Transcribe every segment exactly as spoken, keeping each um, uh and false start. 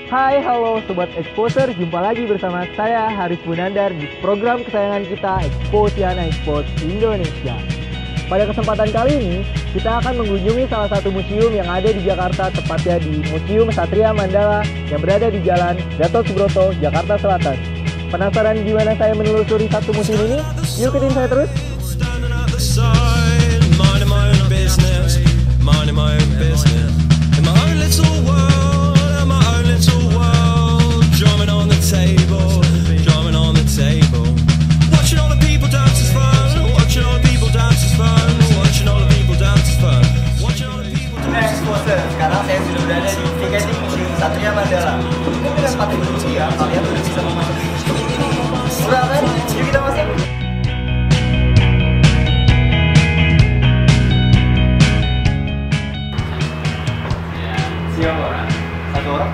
Hai, halo Sobat Exposer, jumpa lagi bersama saya Haris Munandar di program kesayangan kita Exposiana Expos Indonesia. Pada kesempatan kali ini, kita akan mengunjungi salah satu museum yang ada di Jakarta, tepatnya di Museum Satria Mandala yang berada di Jalan Gatot Subroto, Jakarta Selatan. Penasaran gimana saya menelusuri satu museum ini? Yuk ikutin saya terus! Sekarang saya sudah berada di Ticketing Museum Satria Mandala. Mungkin dengan empat ribu rupiah kalian sudah bisa memasuki museum ini. Murah kan? Yuk kita masuk. Siapa orang? Satu orang?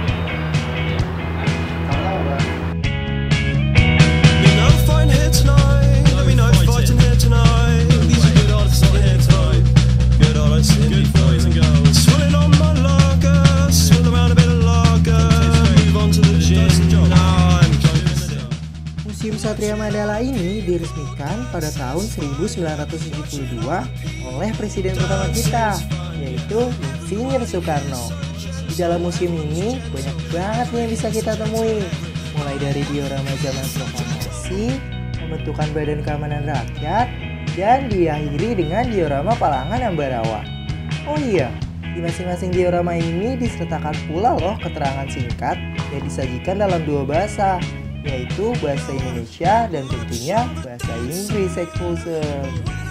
Museum Satria Mandala ini diresmikan pada tahun seribu sembilan ratus tujuh puluh dua oleh presiden pertama kita, yaitu Insinyur Soekarno. Di dalam museum ini banyak banget nih yang bisa kita temui, mulai dari diorama zaman proklamasi, pembentukan Badan Keamanan Rakyat, dan diakhiri dengan diorama Palangan Ambarawa. Oh iya, di masing-masing diorama ini disertakan pula loh keterangan singkat yang disajikan dalam dua bahasa, yaitu bahasa Indonesia dan tentunya bahasa Inggris Exposer.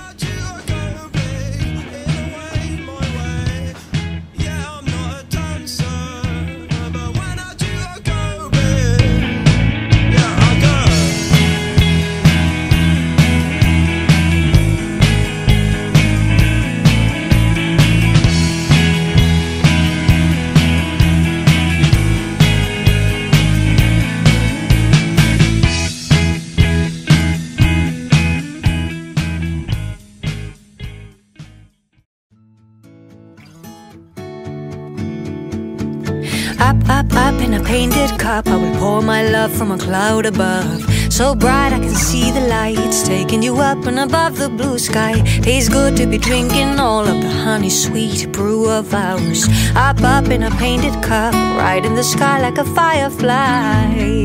Up, up, up in a painted cup, I will pour my love from a cloud above. So bright I can see the lights, taking you up and above the blue sky. Tastes good to be drinking all of the honey sweet brew of ours. Up, up in a painted cup, right in the sky like a firefly.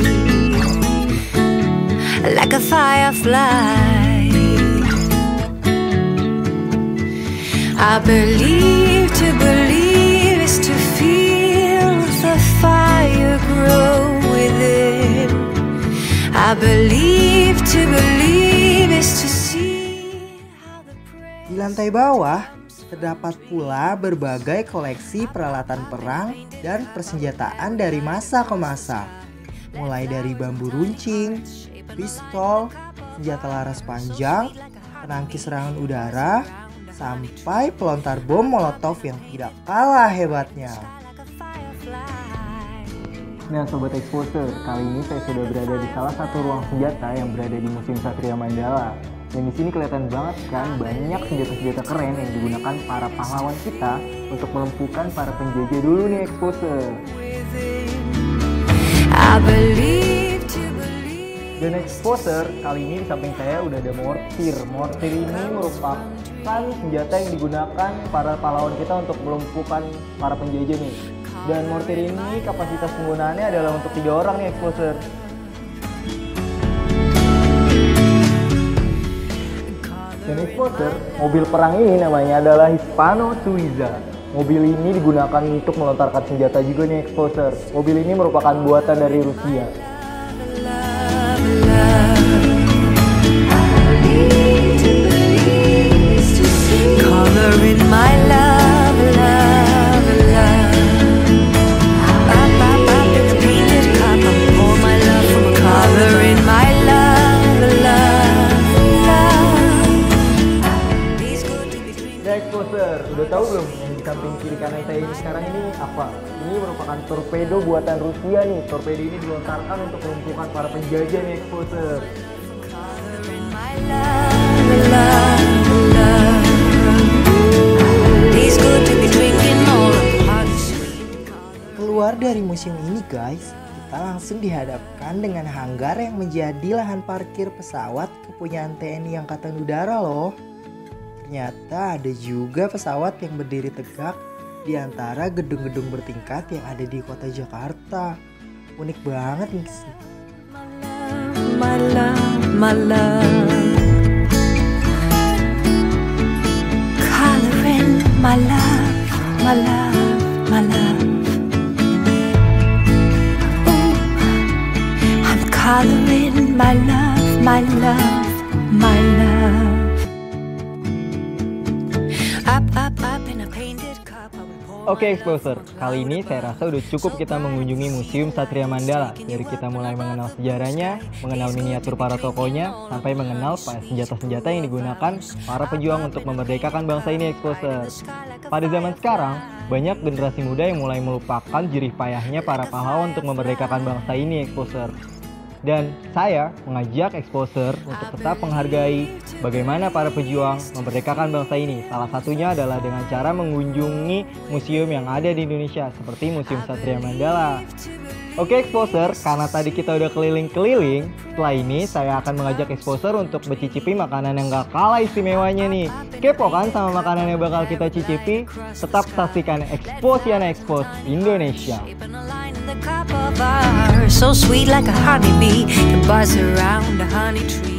Like a firefly. I believe to believe is to feel the fire grow within. I believe to believe is to see how the praise. Di lantai bawah terdapat pula berbagai koleksi peralatan perang dan persenjataan dari masa ke masa, mulai dari bambu runcing, pistol, senjata laras panjang, penangkis serangan udara, sampai pelontar bom molotov yang tidak kalah hebatnya. Nah Sobat Exposer, kali ini saya sudah berada di salah satu ruang senjata yang berada di Museum Satria Mandala. Dan di sini kelihatan banget kan banyak senjata-senjata keren yang digunakan para pahlawan kita untuk melumpuhkan para penjajah dulu nih Exposer. Dan Exposer, kali ini di samping saya udah ada mortir. Mortir ini merupakan senjata yang digunakan para pahlawan kita untuk melumpuhkan para penjajah nih. Dan mortir ini kapasitas penggunaannya adalah untuk tiga orang nih Exposer. Dan Exposer, mobil perang ini namanya adalah Hispano Suiza. Mobil ini digunakan untuk melontarkan senjata juga nih Exposer. Mobil ini merupakan buatan dari Rusia. Color in my love, love, love. Up, up, up in the painted cup, I pour my love from a color in my love, love, love. These good to be dreamed. Ya Exposer, udah tahu belum yang di samping kiri kanan saya ini sekarang ini apa? Ini merupakan torpedo buatan Rusia nih. Torpedo ini dilontarkan untuk melumpuhkan para penjajah nih Exposer. Color in my love, love, love. These good to be drinking all of the keluar dari museum ini guys, kita langsung dihadapkan dengan hanggar yang menjadi lahan parkir pesawat kepunyaan T N I Angkatan Udara loh. Ternyata ada juga pesawat yang berdiri tegak di antara gedung-gedung bertingkat yang ada di kota Jakarta. Unik banget nih. My love, my love, coloring my love, my love, my love. Ooh, I'm coloring my love, my love, my love. Up, up, up in a painted cup. Oke Exposer, kali ini saya rasa udah cukup kita mengunjungi Museum Satria Mandala. Dari kita mulai mengenal sejarahnya, mengenal miniatur para tokohnya, sampai mengenal senjata-senjata yang digunakan para pejuang untuk memerdekakan bangsa ini Exposer. Pada zaman sekarang, banyak generasi muda yang mulai melupakan jerih payahnya para pahlawan untuk memerdekakan bangsa ini Exposer. Dan saya mengajak Exposer untuk tetap menghargai bagaimana para pejuang memerdekakan bangsa ini. Salah satunya adalah dengan cara mengunjungi museum yang ada di Indonesia seperti Museum Satria Mandala. Oke Exposer, karena tadi kita udah keliling-keliling, setelah ini saya akan mengajak Exposer untuk mencicipi makanan yang gak kalah istimewanya nih. Kepo kan sama makanan yang bakal kita cicipi? Tetap saksikan Exposiana Expos Indonesia. So sweet like a honeybee can buzz around a honey tree.